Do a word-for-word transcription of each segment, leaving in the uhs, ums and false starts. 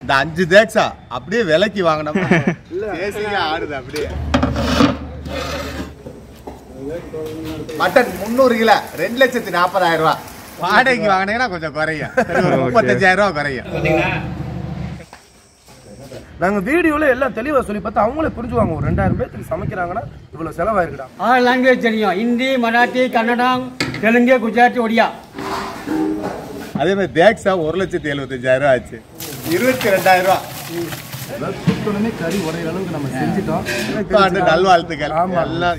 இந்த அஞ்சு தேக்ஸா அப்படியே விலைக்கு வாங்கினோம். ஆடுது அப்படியே. மட்டன் முந்நூறு கிலோ ரெண்டு லட்சத்தி நாற்பதாயிரம் ரூபா. வாடகைக்கு வாங்கினீங்கன்னா கொஞ்சம் குறையும், முப்பத்தஞ்சாயிரம் ரூபா குறையும். நாங்க வீடியோல எல்லாம் தெளிவா சொல்லி பார்த்தா அவங்களே புரிஞ்சுவாங்க. ஒரு ரெண்டாயிரம் பேருக்கு சமைக்கிறாங்கன்னா இவ்வளவு செலவாயிருக்குடா. ஆறு லாங்குவேஜ் தெரியும், ஹிந்தி, மராத்தி, கன்னடம், தெலுங்கு, குஜராத்தி, ஒடியா. அதே மாதிரி தேக்ஸா ஒரு லட்சத்தி எழுபத்தஞ்சாயிரம் ரூபா ஆச்சு, இருபத்தி ரெண்டாயிரம் ரூபா. சுத்தமே கறி உடைய அளவுக்கு நம்ம செஞ்சுட்டோம். நல்வாழ்த்துக்கள். எல்லாம்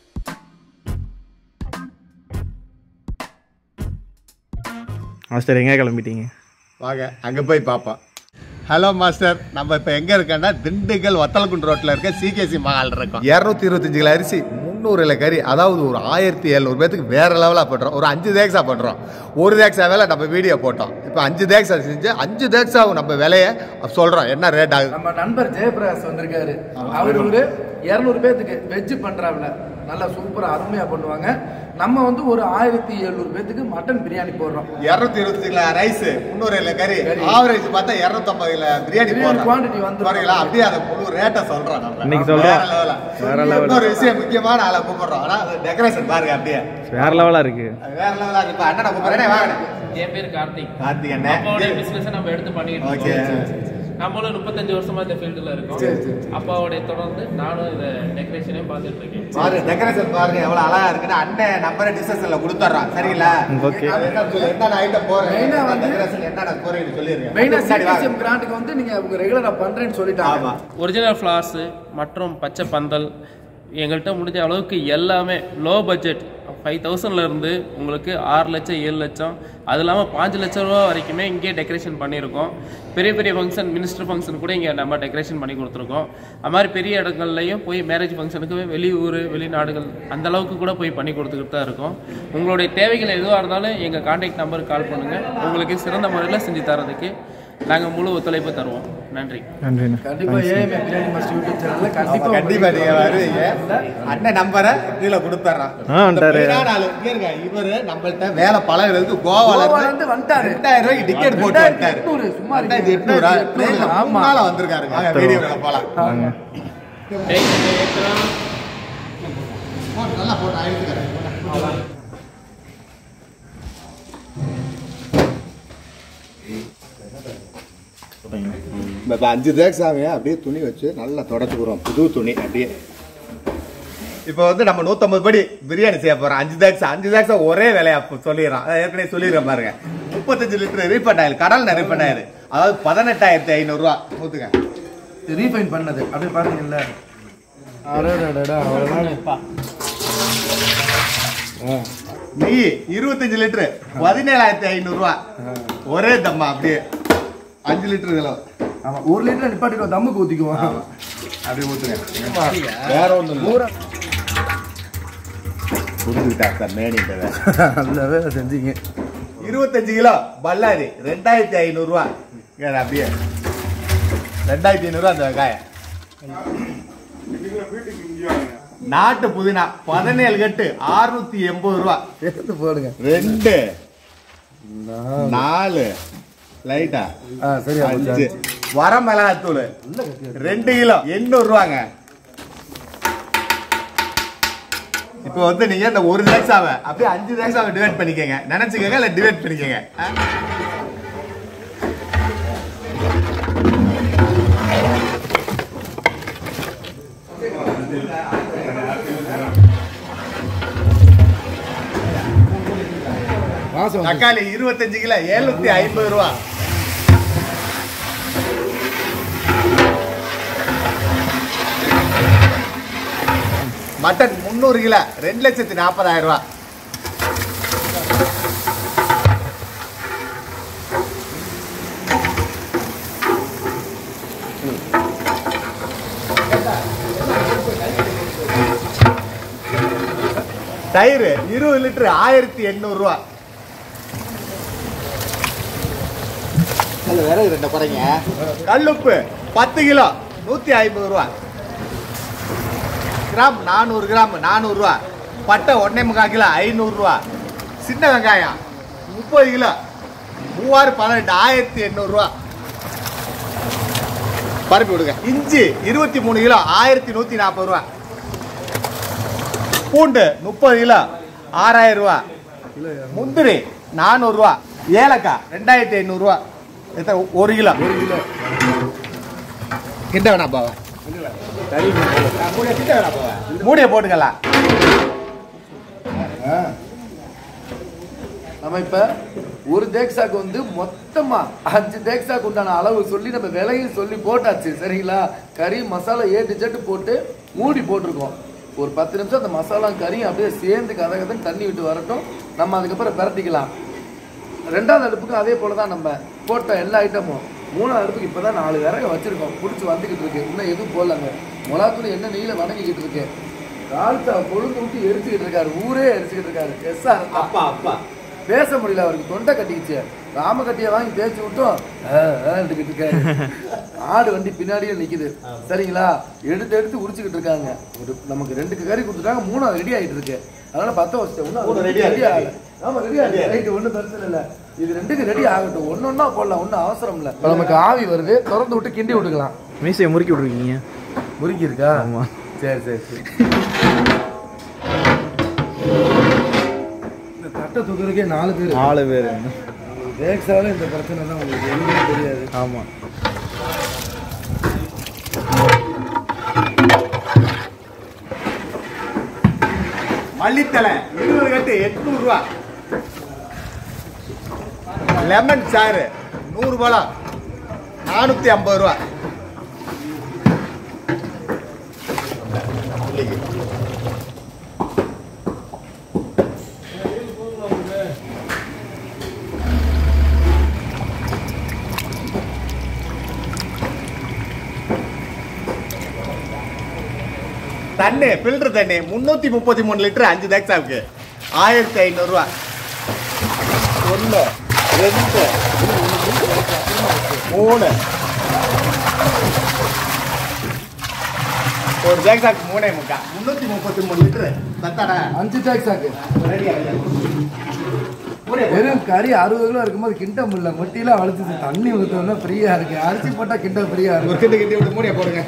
மாஸ்டர் எங்கே கிளம்பிட்டீங்க? வாங்க அங்கே போய் பார்ப்போம். ஹலோ மாஸ்டர், நம்ம இப்போ எங்கே இருக்கோன்னா திண்டுக்கல் வத்தலக்குண்டு ரோட்டில் இருக்க சிகேசி மகால் இருக்கோம். இரநூத்தி இருபத்தஞ்சு கிலோ அரிசி, முந்நூறு கிலோ கறி, அதாவது ஒரு ஆயிரத்தி எழுநூறு பேத்துக்கு வேறு லெவலாக பண்ணுறோம். ஒரு அஞ்சு தேக்ஸா பண்ணுறோம். ஒரு தேக்ஸா வேலை நம்ம வீடியோ போட்டோம். இப்போ அஞ்சு தேக்ஸா செஞ்சு அஞ்சு தேக்ஸாவும் நம்ம விலையை சொல்கிறோம், என்ன ரேட் ஆகுது. நம்ம நண்பர் ஜெயபிரகாஷ் வந்திருக்காரு. அவர் ஒரு இரநூறு பேத்துக்கு வெஜ்ஜு பண்ணுறாப்புல நல்லா சூப்பராக அருமையாக பண்ணுவாங்க. நம்ம வந்து ஒரு ஆயிரத்தி எழுநூறு பேத்துக்கு மட்டன் பிரியாணி போடுறோம். இரநூத்தி இருபத்தி கிலோ ரைஸ், முந்நூறு கிலோ கறி, ஆவரேஜ் பார்த்தா இரநூத்தம்பது கிலோ பிரியாணி குவான்டிட்டி வந்து அப்படியே அதை முழு ரேட்டை சொல்றோம். இன்னைக்கு சொல்றோம் வேற லெவல். இன்னொரு விஷயம் முக்கியமான ஆளை கூப்பிடுறோம். ஆனா டெக்கரேஷன் பாருங்க அப்படியே வேற லெவலா இருக்கு, வேற லெவலா இருக்கு. இப்ப அண்ணனை கூப்பிடுறேன், வாங்க. என் பேர் கார்த்திக். கார்த்திக் அண்ணே, அப்பாவோட பிசினஸ் நம்ம எடுத்து பண்ணிட்டு இருக்கோம். நம்மளும் முப்பத்தஞ்சு வருஷமா இந்த ஃபீல்டுல இருக்கோம். அப்பாவோடைய தொடர்ந்து நானும் இந்த டெக்கரேஷனையும் பார்த்துட்டு இருக்கேன். பாருங்க டெக்கரேஷன் பாருங்க எவ்வளவு அழகா இருக்குன்னு. அண்ணன் நம்பரை டிஸ்கஷன்ல கொடுத்துறோம், சரிங்களா? ஓகே. என்ன ஐட்டம் போறேன், மெயினா வந்து டெக்கரேஷன் என்னென்ன போறீங்கன்னு சொல்லிருங்க. மெயினா சிஎஸ்எம் கிராண்டுக்கு வந்து நீங்க உங்க ரெகுலரா பண்றேன்னு சொல்லிட்டாங்க. ஒரிஜினல் ஃப்ளார்ஸ் மற்றும் பச்சை பந்தல் எங்கள்கிட்ட முடிஞ்ச அளவுக்கு எல்லாமே லோ பட்ஜெட் ஃபைவ் தௌசண்ட்லேருந்து உங்களுக்கு ஆறு லட்சம் ஏழு லட்சம் அது இல்லாமல் பாஞ்சு லட்சம் ரூபா வரைக்குமே இங்கே டெக்கரேஷன் பண்ணியிருக்கோம். பெரிய பெரிய ஃபங்க்ஷன், மினிஸ்டர் ஃபங்க்ஷன் கூட இங்கே நம்ம டெக்கரேஷன் பண்ணி கொடுத்துருக்கோம். அது மாதிரி பெரிய இடங்கள்லையும் போய் மேரேஜ் ஃபங்க்ஷனுக்கு வெளியூர் வெளிநாடுகள் அந்த அளவுக்கு கூட போய் பண்ணி கொடுத்துக்கிட்டு தான் இருக்கோம். உங்களுடைய தேவைகள் எதுவாக இருந்தாலும் எங்கள் கான்டாக்ட் நம்பருக்கு கால் பண்ணுங்கள். உங்களுக்கு சிறந்த முறையில் செஞ்சு தரதுக்கு நாங்கள் முழு ஒத்துழைப்பு தருவோம். நன்றி. நன்றி. கண்டிப்பா ஏஎம்ஏ பிரியாணி மாஸ்டர் யூடியூப் சேனல்ல கண்டிப்பா கண்டிப்பா நீங்க வருவீங்க. அண்ணன் நம்பரை கீழே கொடுத்துறேன். இவரு நம்மள்ட்ட வேலை பழகிறதுக்கு கோவால இருந்து வந்துட்டாரு. ரெண்டாயிரம் ரூபாய்க்கு டிக்கெட் போட்டு வந்துட்டாரு. சும்மா எட்நூறு முன்னால வந்திருக்காருங்க. வீடியோல போலாம். நல்லா போட்டு ஆயிடுச்சு. இப்போ அஞ்சு தேக்ஸாவே அப்படியே துணி வச்சு நல்லா தொடச்சுக்கிறோம், புது துணி அப்படியே. இப்போ வந்து நம்ம நூற்றம்பது படி பிரியாணி செய்ய போகிறோம். அஞ்சு தேக்ஸா அஞ்சு தேக்ஸா ஒரே விலையா சொல்லிடுறோம். ஏற்கனவே சொல்லிடுறேன் பாருங்க. முப்பத்தஞ்சு லிட்டர் ரீஃபண்ட் ஆயில், கடல் ரீஃபண்ட் ஆயில், அதாவது பதினெட்டாயிரத்தி ஐநூறுரூவா ஊற்றுங்க. ரீஃபைன் பண்ணது அப்படியே பாருங்கல்ல. நெய் இருபத்தஞ்சு லிட்டரு பதினேழாயிரத்தி ஐநூறுரூவா ஒரே தம்மா அப்படியே அஞ்சு லிட்டரு கிலோ. ஆமா, ஒரு லிட்டர் நிப்பாட்டிடுவோம், தம்முக்கு ஊற்றிக்குவோம். அப்படியே ஊற்றுங்க. வேற ஒன்றும் புரிஞ்சுக்கிட்டா சார் மேனிட்டதை அந்த வேலை செஞ்சீங்க. இருபத்தஞ்சு கிலோ பல்லாரி ரெண்டாயிரத்தி ஐநூறுரூவா அப்படியே ரெண்டாயிரத்தி ஐநூறுரூவா அந்த வெங்காயம். நாட்டு புதினா பதினேழு கட்டு அறுநூத்தி எண்பது ரூபா எடுத்து போடுங்க. ரெண்டு நாலு லைட்டா சரி. அஞ்சு வர மிளகாத்தூள் ரெண்டு கிலோ எண்ணூறு ரூபாங்க. இப்போ வந்து நீங்க இந்த ஒரு தேக்ஸாவை அப்படியே அஞ்சு தேக்ஸாவை டிவைட் பண்ணிக்கங்க, நினைச்சுக்கங்க இல்ல டிவைட் பண்ணிக்கங்க. தக்காளி இருபத்தஞ்சு கிலோ எழுநூத்தி ஐம்பது ரூபா. மட்டன் முந்நூறு கிலோ ரெண்டு லட்சத்தி நாற்பதாயிரம் ரூபா. தயிர் இருபது லிட்டர் ஆயிரத்தி எண்ணூறு ரூபா. வேற ரெண்டு குறைங்க. கல்லுப்பு பத்து கிலோ நூத்தி ஐம்பது ரூபா. கிராம் நானூறு கிராம் நானூறு ரூபா. பட்டை ஒன்னே முக்கால் கிலோ ஐநூறு ரூபா. சின்ன வெங்காயம் முப்பது கிலோ மூவாயிரம் பதினெட்டு ஆயிரத்தி எண்ணூறு ரூபா. பருப்பி விடுங்க. இஞ்சி இருபத்தி மூணு கிலோ ஆயிரத்தி நூற்றி நாற்பது ரூபா. பூண்டு முப்பது கிலோ ஆறாயிரம் ரூபா. முந்திரி நானூறுரூவா. ஏலக்காய் ரெண்டாயிரத்தி ஐநூறுரூவா. எத்தனை ஒரு கிலோ ஒரு கிலோ கிட்ட வேணா பாவா மூடிய போட்டுக்கலாம். நம்ம இப்ப ஒரு தேக்ஸாக்கு வந்து மொத்தமா அஞ்சு தேக்ஸாக்கு உண்டான அளவு சொல்லி நம்ம விலையும் சொல்லி போட்டாச்சு. சரிங்களா? கறி மசாலா ஏட்டு ஜெட்டு போட்டு மூடி போட்டிருக்கோம். ஒரு பத்து நிமிஷம் அந்த மசாலா கறியும் அப்படியே சேர்ந்து கதை கதை தண்ணி விட்டு வரட்டும். நம்ம அதுக்கப்புறம் பரட்டிக்கலாம். ரெண்டாவது அடுப்புக்கு அதே போல தான் நம்ம போட்ட எல்லா ஐட்டமும். மூணாவது அடுப்புக்கு இப்போ தான் நாலு விறகு வச்சுருக்கோம். பிடிச்சி வந்துக்கிட்டு இருக்கு. இன்னும் எதுவும் போடலாங்க. மிளகாத்தூள் என்ன நெய்யில் வணங்கிக்கிட்டு இருக்கு. ரால்சா கொழுந்து விட்டு எரிச்சுக்கிட்டு இருக்காரு. ஊரே எரிச்சுக்கிட்டு இருக்காரு. எஸ்ஸா அப்பா அப்பா பேச முடியல. அவருக்கு தொண்டை கட்டிக்கிச்சு. ராம கட்டியை வாங்கி தேய்ச்சி விட்டோம். எடுத்துக்கிட்டு இருக்காரு. ஆடு வண்டி பின்னாடியே நிக்குது. சரிங்களா? எடுத்து எடுத்து உரிச்சுக்கிட்டு இருக்காங்க. ஒரு நமக்கு ரெண்டு கறி கொடுத்துட்டாங்க. மூணாவது ரெடி ஆகிட்டு இருக்கு. அதனால பத்த வச்சுட்டேன். ரெடி ரெடி ஆகல. ஆமா ரெடி ஆகல. ரைட்டு ஒன்றும் பிரச்சனை இல்லை. இது ரெண்டுக்கு ரெடி ஆகட்டும். ஒன்னு ஒன்னா போடலாம். ஒன்றும் அவசரம் இல்லை. நமக்கு ஆவி வருது. திறந்து விட்டு கிண்டி விட்டுக்கலாம். மீசையை முறுக்கி விட்டுருக்கீங்க. முறுக்கி இருக்கா? ஆமா. சரி சரி சரி. இந்த தட்டை தூக்குறதுக்கே நாலு பேர் நாலு பேர் தேக்ஸால இந்த பிரச்சனை தான் உங்களுக்கு எதுவுமே தெரியாது. ஆமா. மல்லித்தலை இருபது கட்டு எட்நூறு ரூபா. லெமன் சாறு நூறு பழம் நானூத்தி ஐம்பது ரூபா. தண்ணி ஃபில்டர் தண்ணி முன்னூத்தி முப்பத்தி மூணு லிட்டர் அஞ்சு தேக்ஸாவுக்கு ஆயிரத்தி ஐநூறு ரூபா. ஒன்று ரெண்டு மூணு ஒரு தேக்ஸாக்கு மூணே முக்கா முன்னூத்தி முப்பத்தி மூணு லிட்டரு தத்தாடா அஞ்சு தேக்ஸாக்கு வெறும் கறி அறுபது கிலோ இருக்கும்போது கிண்ட முடியல. மொட்டிலாம் வளர்த்து தண்ணி ஊற்றோம்னா ஃப்ரீயா இருக்கு. அரிசி போட்டா கிண்ட ஃப்ரீயா இருக்கு. ஒரு கிண்டி கிண்டி விட்டு மூடிய போடுங்க.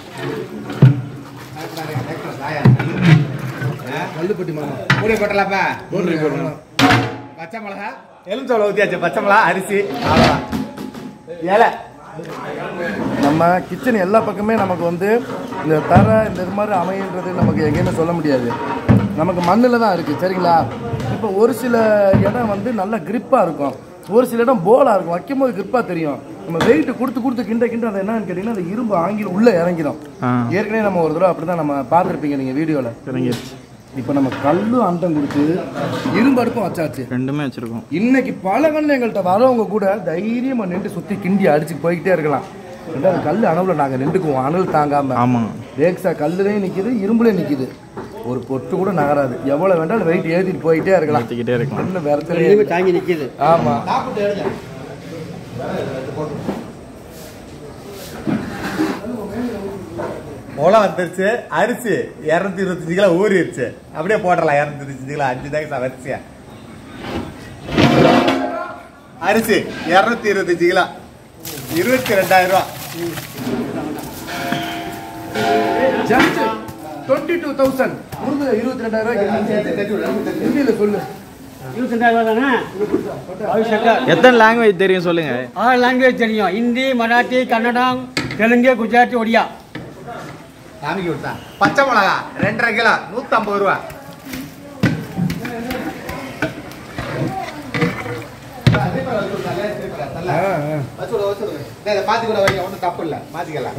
கல்லுப்பட்டி மாமா மூடிய போட்டலாப்பா. பச்சை மிளகா எலுமிச்சம்பழம் ஊற்றியாச்சு. பச்சை மிளகா அரிசி அவ்வளோதான். ஏழை நம்ம கிச்சன் எல்லா பக்கமே நமக்கு வந்து இந்த தர இந்த இது மாதிரி அமைன்றது நமக்கு எங்கேயுமே சொல்ல முடியாது. நமக்கு மண்ணில் தான் இருக்குது. சரிங்களா? இப்போ ஒரு சில இடம் வந்து நல்லா கிரிப்பாக இருக்கும். ஒரு சில இடம் போலாக இருக்கும். வைக்கும் போது கிரிப்பாக தெரியும். நம்ம வெயிட் கொடுத்து கொடுத்து கிண்ட கிண்ட அதை என்னன்னு கேட்டிங்கன்னா அந்த இரும்பு ஆங்கில உள்ளே இறங்கிடும். ஏற்கனவே நம்ம ஒரு தடவை அப்படி தான் நம்ம பார்த்துருப்பீங்க நீங்கள் வீடியோவில். இறங்கிடுச்சு. இப்போ நம்ம கல்லு அண்டம் கொடுத்து இரும்பு அடுப்பும் வச்சாச்சு. ரெண்டுமே வச்சுருக்கோம். இன்னைக்கு பல கண்ணு எங்கள்கிட்ட வரவங்க கூட தைரியமாக நின்று சுற்றி கிண்டி அடிச்சு போய்கிட்டே இருக்கலாம். ரெண்டாவது கல் அணவில் நாங்கள் நின்றுக்குவோம். அனல் தாங்காமல். ஆமாம். தேக்ஸா கல்லுலேயும் நிற்கிது, இரும்புலேயும் நிற்கிது. ஒரு பொட்டு கூட நகராது. எவ்வளோ வேண்டாலும் வெயிட் ஏற்றிட்டு போயிட்டே இருக்கலாம். ஏற்றிக்கிட்டே இருக்கலாம். இன்னும் வேறு தாங்கி நிற்கிது. ஆமாம். மொளம் வந்துருச்சு. அரிசி இரநூத்தி இருபத்தஞ்சு கிலோ ஊறிடுச்சு. அப்படியே போடலாம். இரநூத்தி இருபத்தஞ்சு கிலோ அஞ்சு தேக்ஸா வரிசையா அரிசி இரநூத்தி இருபத்தஞ்சு கிலோ இருபத்தி ரெண்டாயிரம் ரூபா. டுவெண்ட்டி டூ தௌசண்ட் இருபத்தி ரெண்டாயிரம் ரூபாய் சொல்லு. எத்தனை லாங்குவேஜ் தெரியும் சொல்லுங்க? ஆறு லாங்குவேஜ் தெரியும். ஹிந்தி, மராட்டி, கன்னடம், தெலுங்கு, குஜராத்தி, ஒடியா. சாமிக்கு விட்டா. பச்சை மிளகா ரெண்டரை கிலோ நூத்தி ஐம்பது ரூபா. பாத்தி கூட வைக்க ஒன்றும் தப்பு இல்லை. மாத்திக்கலாம்.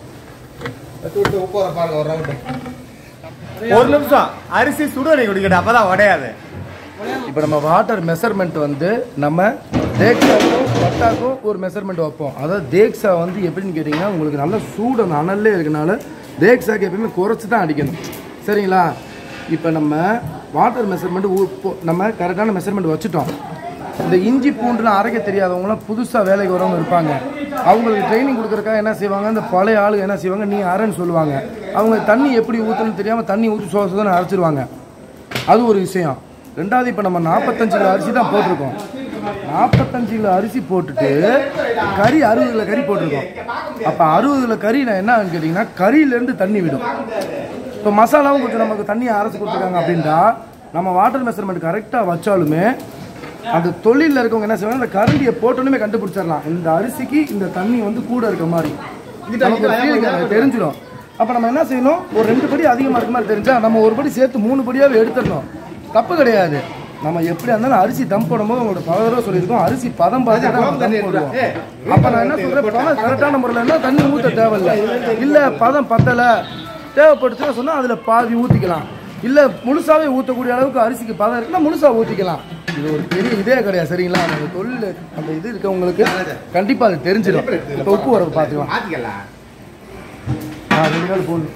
ஒரு நிமிஷம் அரிசி சுடுதண்ணி குடிக்கட்டும். அப்பதான் உடையாது. இப்போ நம்ம வாட்டர் மெஷர்மெண்ட் வந்து நம்ம தேக்ஸாக்கும் பட்டாக்கும் ஒரு மெஷர்மெண்ட் வைப்போம். அதாவது தேக்ஸா வந்து எப்படின்னு கேட்டிங்கன்னா உங்களுக்கு நல்ல சூடு அந்த அனல்லே இருக்கனால தேக்ஸாக்கு எப்பயுமே குறைச்சி தான் அடிக்கணும். சரிங்களா? இப்போ நம்ம வாட்டர் மெஷர்மெண்ட் நம்ம கரெக்டான மெஷர்மெண்ட் வச்சுட்டோம். இந்த இஞ்சி பூண்டுலாம் அரைக்க தெரியாதவங்களாம் புதுசாக வேலைக்கு வரவங்க இருப்பாங்க. அவங்களுக்கு ட்ரைனிங் கொடுக்குறக்காக என்ன செய்வாங்க, இந்த பழைய ஆளுங்க என்ன செய்வாங்க, நீ அரைன்னு சொல்லுவாங்க. அவங்க தண்ணி எப்படி ஊற்றணும்னு தெரியாமல் தண்ணி ஊற்றி சோச தான் அரைச்சிருவாங்க. அது ஒரு விஷயம். ரெண்டாவது இப்போ நம்ம நாற்பத்தஞ்சு கிலோ அரிசி தான் போட்டிருக்கோம். நாற்பத்தஞ்சு கிலோ அரிசி போட்டுட்டு கறி அறுபது கிலோ கறி போட்டிருக்கோம். அப்போ அறுபது கிலோ கறி நான் என்ன கேட்டிங்கன்னா கறியிலேருந்து தண்ணி விடும். இப்போ மசாலாவும் கொஞ்சம் நமக்கு தண்ணியை அரைச்சி கொடுத்துருக்காங்க அப்படின்ட்டா நம்ம வாட்டர் மெஷர்மெண்ட் கரெக்டாக வச்சாலுமே அந்த தொழிலில் இருக்கவங்க என்ன செய்வாங்க, அந்த கரண்டியை போட்டோன்னுமே கண்டுபிடிச்சிடலாம் இந்த அரிசிக்கு இந்த தண்ணி வந்து கூட இருக்க மாதிரி நமக்கு தெரிஞ்சிடும். அப்போ நம்ம என்ன செய்யணும், ஒரு ரெண்டு படி அதிகமாக இருக்க மாதிரி தெரிஞ்சா நம்ம ஒரு படி சேர்த்து மூணு படியாகவே எடுத்துடணும். தப்பு கிடையாது. நம்ம எப்படியா இருந்தாலும் அரிசி தம் போடும்போது உங்களோட பல தடவை சொல்லியிருக்கோம், அரிசி பதம் பார்த்து தான் தண்ணி போடுவோம். அப்போ நான் என்ன சொல்கிறேன், பதம் கரெக்டான முறையில் இருந்தால் தண்ணி ஊற்ற தேவையில்லை. இல்லை பதம் பத்தலை தேவைப்படுச்சுன்னா சொன்னால் அதில் பாதி ஊற்றிக்கலாம். இல்லை முழுசாகவே ஊற்றக்கூடிய அளவுக்கு அரிசிக்கு பதம் இருக்குன்னா முழுசாக ஊற்றிக்கலாம். இது ஒரு பெரிய இதே கிடையாது சரிங்களா. அந்த தொழில் அந்த இது இருக்கவங்களுக்கு கண்டிப்பாக அது தெரிஞ்சிடும். இப்போ உப்பு வரவு பார்த்துக்கலாம். ஆ ரெண்டு நாள் போடணும்.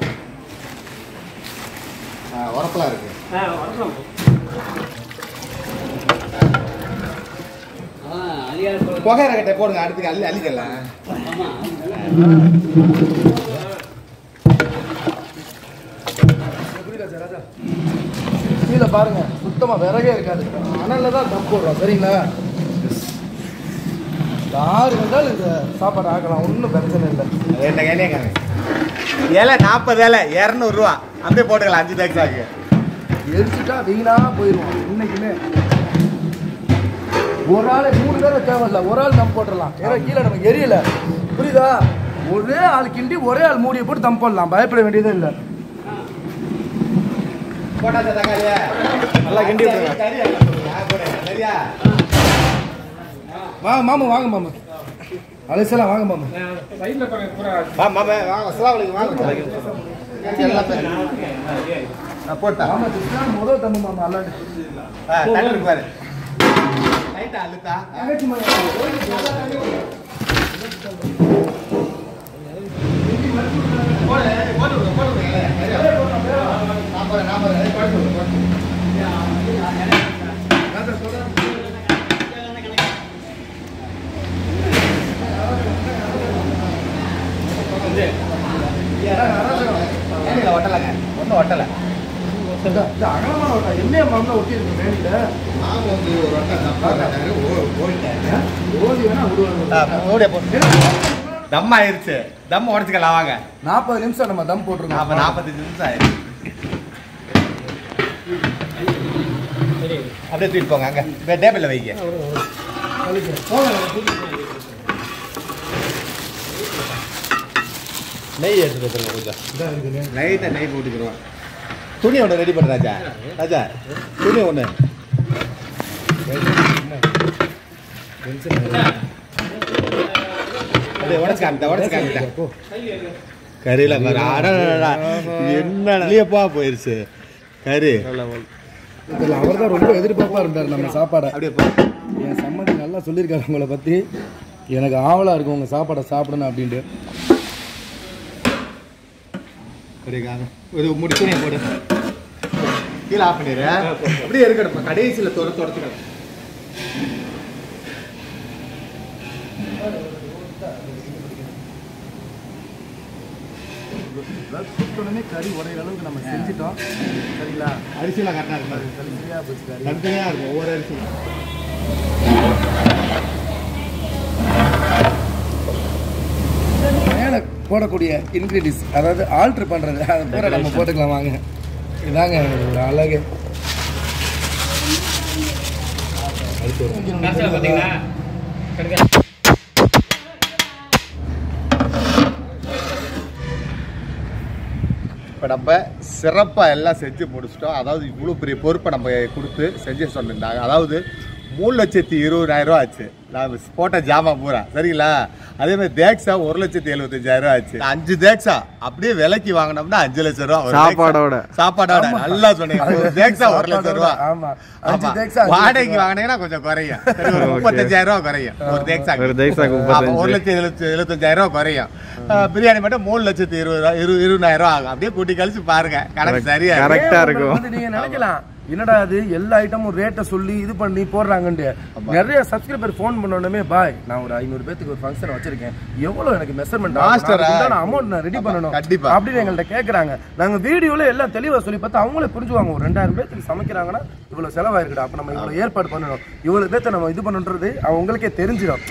உரப்பெல்லாம் இருக்கு. புகையிற கட்டை போடுங்க, அடுத்துக்கு அள்ளி அள்ளிக்கலாம். கீழே பாருங்க சுத்தமாக விறகே இருக்காது, அனலில் தான் தம் போடுறோம் சரிங்களா. யாரு வந்தாலும் இந்த சாப்பாடு ஆக்கலாம், ஒன்றும் பிரச்சனை இல்லை. ரெண்டு கையிலே இலை நாற்பது இலை இரநூறுவா அப்படியே போட்டுக்கலாம். அஞ்சு தேக்ஸாக்கு எரிச்சுட்டா வீணா போயிடுவோம். இன்னைக்குமே ஒரு ஆள் மூணு பேர் தேவையில்ல, ஒரு ஆள் தம் போட்டுடலாம். ஏன்னா கீழே நமக்கு எரியல, புரியுதா. ஒரே ஆள் கிண்டி ஒரே ஆள் மூடியை போட்டு தம் போடலாம், பயப்பட வேண்டியதே இல்லை. நல்லா கிண்டி வாங்க மாமா, வாங்க மாமா, அலைசலாம் வாங்க மாமா. போட்டா முதல் தம்பு மாமா அல்லாண்டு பாரு. ஒட்டலைங்க, ஒன்றும் ஒட்டலை. அகலமான ஒட்டா எம்ஏ மாமா ஒட்டி இருக்கு மேலில. தம் ஆயிருச்சு, தம் உடச்சுக்கலாம் வாங்க. நாற்பது நிமிஷம் நம்ம தம் போட்டுருக்கோம். அப்ப நாற்பத்தஞ்சு நிமிஷம் ஆயிடுச்சு. அப்படியே தூக்கிட்டு போங்க, அங்க டேபிள்ல வைங்க. நெய் எடுத்து வச்சுருங்க, கொஞ்சம் லைட்டா நெய் போட்டுக்கிறோம். துணி ஒன்று ரெடி பண்ண ராஜா. ராஜா துணி ஒன்று உடச்சு காமிட்டா உடச்சு காமிட்டா கறியில என்னப்பா போயிருச்சு கறி. அவர் தான் ரொம்ப எதிர்பார்ப்பா இருந்தார் நம்ம சாப்பாடை. அப்படியே என் சம்மந்தி நல்லா சொல்லியிருக்காரு உங்களை பற்றி. எனக்கு ஆவலாக இருக்கும் உங்கள் சாப்பாடை சாப்பிடணும் அப்படின்ட்டு. ஒரு முடி துணியை போடு, கீழே ஆஃப் பண்ணிடு. அப்படியே இருக்கணும், கடைசியில் தொட தொடச்சுக்கணும். சுத்தமே கறி உடையிற அளவுக்கு நம்ம செஞ்சுட்டோம் சரிங்களா. அரிசியெல்லாம் கரெக்டாக இருக்கும், தனித்தனியாக போச்சு கறி தனித்தனியாக இருக்கும் ஒவ்வொரு அரிசி. மேலே போடக்கூடிய இன்க்ரீடியன்ஸ் அதாவது ஆல்ட்ரு பண்ணுறது அதை பூரா நம்ம போட்டுக்கலாம் வாங்க. இதாங்க ஒரு அழகு. இப்போ நம்ம சிறப்பாக எல்லாம் செஞ்சு முடிச்சிட்டோம். அதாவது இவ்வளோ பெரிய பொறுப்பை நம்ம கொடுத்து செஞ்சு சொல்லியிருந்தாங்க. அதாவது மூணு லட்சத்தி இருபதாயிரம் ரூபா ஆச்சு நான் போட்ட ஜாமான் பூரா சரிங்களா. அதே மாதிரி தேக்ஸா ஒரு லட்சத்தி எழுபத்தஞ்சாயிரம் ரூபா ஆச்சு. அஞ்சு தேக்ஸா அப்படியே விலைக்கு வாங்கினோம்னா அஞ்சு லட்சம் ரூபா சாப்பாடோட சாப்பாடோட நல்லா சொன்னீங்க. தேக்ஸா ஒரு லட்சம் ரூபா வாடகைக்கு வாங்கினீங்கன்னா கொஞ்சம் குறையும், முப்பத்தஞ்சாயிரம் ரூபா குறையும் ஒரு தேக்ஸா. ஒரு லட்சத்தி எழுபத்தி எழுபத்தஞ்சாயிரம் ரூபா குறையும். பிரியாணி மட்டும் மூணு லட்சத்தி இருபது இருபதாயிரம் ரூபா ஆகும். அப்படியே கூட்டி கழிச்சு பாருங்க, கணக்கு சரியா கரெக்டா இருக்கும். நீங்க நினைக்கலாம் என்னடா அது எல்லா ஐட்டமும் ரேட்டை சொல்லி இது பண்ணி போடுறாங்கன்ட்டு நிறைய சப்ஸ்கிரைபர் ஃபோன் பண்ணோடனே பாய் நான் ஒரு ஐநூறு பேத்துக்கு ஒரு ஃபங்க்ஷன் வச்சிருக்கேன் எவ்வளவு எனக்கு மெஷர்மெண்ட் அமௌண்ட் நான் ரெடி பண்ணணும் அப்படின்னு எங்கள்கிட்ட கேட்கறாங்க. நாங்க வீடியோல எல்லாம் தெளிவா சொல்லி பார்த்தா அவங்களே புரிஞ்சுவாங்க. ஒரு ரெண்டாயிரம் பேத்துக்கு சமைக்கிறாங்கன்னா இவ்வளவு செலவாயிருக்குடா, அப்ப நம்ம இவ்வளவு ஏற்பாடு பண்ணணும், இவ்வளவு பேத்த நம்ம இது பண்ணுன்றது அவங்களுக்கே தெரிஞ்சிடும்.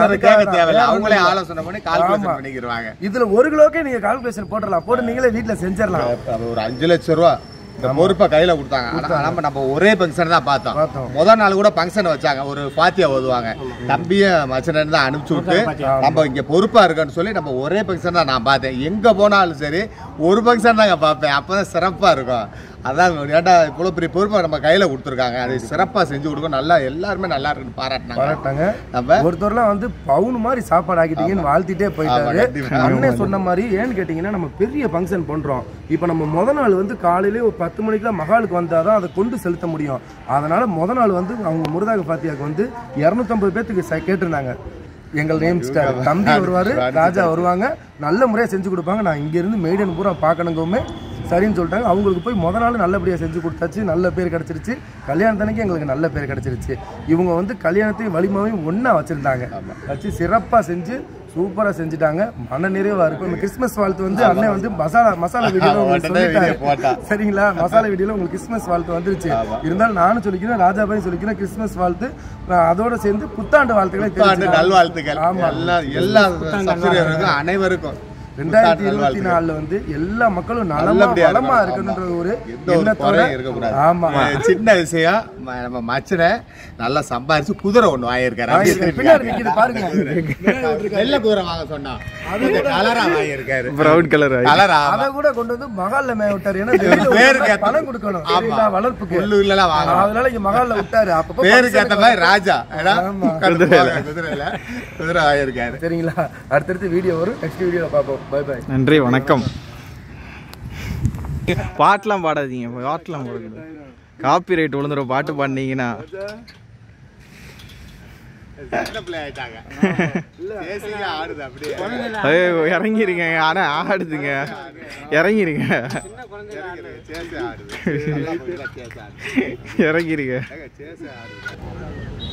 அவங்களே ஆலோசனை பண்ணி கால்குலேஷன் பண்ணிக்கிறாங்க. இதுல ஒரு கிலோக்கே நீங்க கால்குலேஷன் போட்டுடலாம், போட்டு நீங்களே வீட்டுல செஞ்சிடலாம். ஒரு அஞ்சு லட்சம் ரூபா பொறுப்பா கையில கொடுத்தாங்க. நம்ம நம்ம ஒரே ஃபங்க்ஷன் தான் பார்த்தோம். முதல் நாள் கூட ஃபங்க்ஷன் வச்சாங்க, ஒரு பாத்தியா ஓதுவாங்க, தம்பியும் மச்சனன் தான் அனுப்பிச்சு விட்டு நம்ம இங்க பொறுப்பா இருக்குன்னு சொல்லி நம்ம ஒரே ஃபங்க்ஷன் தான் நான் பார்த்தேன். எங்க போனாலும் சரி ஒரு ஃபங்க்ஷன் தாங்க பார்ப்பேன், அப்பதான் சிறப்பா இருக்கும். அதான் ஏன்டா இவ்வளோ பெரிய பொறுப்பை நம்ம கையில கொடுத்துருக்காங்க, அதை சிறப்பாக செஞ்சு கொடுக்கும், நல்லா எல்லாருமே நல்லா இருக்குன்னு பாராட்டினாங்க பாராட்டாங்க நம்ம ஒருத்தர்லாம் வந்து பவுன் மாதிரி சாப்பாடு ஆக்கிட்டீங்கன்னு வாழ்த்திட்டே போயிட்டாரு. அண்ணன் சொன்ன மாதிரி ஏன்னு கேட்டீங்கன்னா நம்ம பெரிய ஃபங்க்ஷன் பண்றோம். இப்போ நம்ம முத நாள் வந்து காலையிலே ஒரு பத்து மணிக்கெல்லாம் மகாலுக்கு வந்தாதான் அதை கொண்டு செலுத்த முடியும். அதனால முத நாள் வந்து அவங்க முருதாக பாத்தியாக்கு வந்து இரநூத்தம்பது பேத்துக்கு கேட்டிருந்தாங்க. எங்கள் நேம் ஸ்டார் தம்பி வருவாரு, ராஜா வருவாங்க, நல்ல முறையாக செஞ்சு கொடுப்பாங்க. நான் இங்க இருந்து மெய்டன் பூரா பார்க்கணுங்கவுமே சரின்னு சொல்லிட்டாங்க. அவங்களுக்கு போய் முத நாள் நல்லபடியாக செஞ்சு கொடுத்தாச்சு, நல்ல பேர் கிடச்சிருச்சு. கல்யாணத்தனைக்கு எங்களுக்கு நல்ல பேர் கிடச்சிருச்சு. இவங்க வந்து கல்யாணத்தையும் வலிமாவையும் ஒன்றா வச்சுருந்தாங்க, வச்சு சிறப்பாக செஞ்சு சூப்பராக செஞ்சுட்டாங்க. மன நிறைவாக இருக்கும். இந்த கிறிஸ்மஸ் வாழ்த்து வந்து அண்ணன் வந்து மசாலா மசாலா வீடியோவில் உங்களுக்கு சொல்லிட்டாங்க சரிங்களா. மசாலா வீடியோவில் உங்களுக்கு கிறிஸ்மஸ் வாழ்த்து வந்துருச்சு. இருந்தாலும் நானும் சொல்லிக்கிறேன், ராஜாபாயும் சொல்லிக்கிறேன், கிறிஸ்மஸ் வாழ்த்து அதோட சேர்ந்து புத்தாண்டு வாழ்த்துக்களை நல்வாழ்த்துக்கள். ஆமா, எல்லா அனைவருக்கும் ரெண்டாயிரத்தி இருபத்தி நாலுல வந்து எல்லா மக்களும் நலமா இருக்கணும்ன்ற ஒரு எண்ணத்தோட இருக்கக்கூடாது. ஆமா, சின்ன விஷயம் நம்ம மச்சனை நல்லா சம்பாரிச்சு குதிரை ஒண்ணு வாங்கியிருக்காரு. பின்னாடி நிக்குது பாருங்க, வெள்ளை குதிரை வாங்க சொன்னா கலரா வாங்கியிருக்காரு, பிரவுன் கலர் கலரா. அதை கூட கொண்டு வந்து மகால்ல மேய விட்டாரு. ஏன்னா பணம் கொடுக்கணும் வளர்ப்புக்கு, அதனால இங்க மகால்ல விட்டாரு. அப்ப பேருக்கு ஏத்த மாதிரி ராஜா குதிரையில குதிரை வாங்கியிருக்காரு. சரிங்களா, அடுத்தடுத்து வீடியோ வரும், நெக்ஸ்ட் வீடியோல பார்ப்போம். பை பை, நன்றி, வணக்கம். பாட்டெலாம் பாடாதீங்க, பாட்டெலாம் பாடுங்க, காப்பி ரைட் விழுந்துடும் பாட்டு பாடினீங்கன்னா. இறங்கிருங்க, ஆனா ஆடுதுங்க, இறங்கிருங்க இறங்கிருங்க.